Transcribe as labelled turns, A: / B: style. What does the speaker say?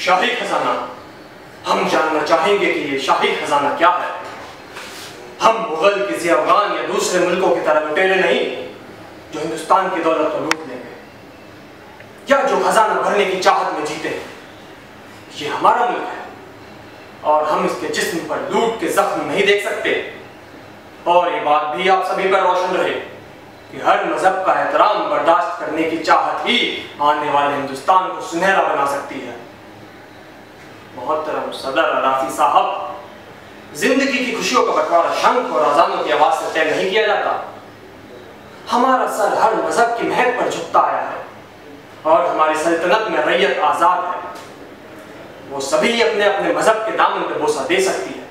A: शाही खजाना। हम जानना चाहेंगे कि ये शाही खजाना क्या है। हम मुगल किसी अफगान या दूसरे मुल्कों की तरह लुटेरे नहीं जो हिंदुस्तान की दौलत को लूट लेंगे, या जो खजाना भरने की चाहत में जीते। ये हमारा मुल्क है और हम इसके जिस्म पर लूट के जख्म नहीं देख सकते। और ये बात भी आप सभी पर रोशन रहे कि हर मजहब का एहतराम बर्दाश्त करने की चाहत ही आने वाले हिंदुस्तान को सुनहरा बना सकती है। मोहतरम सदर अराफी साहब, जिंदगी की खुशियों का बंटवारा शंख और अजानों की आवाज से तय नहीं किया जाता। हमारा सर हर मजहब की महक पर झुकता आया है और हमारी सल्तनत में रैयत आजाद है। वो सभी अपने अपने मजहब के दामन पे बोसा दे सकती है।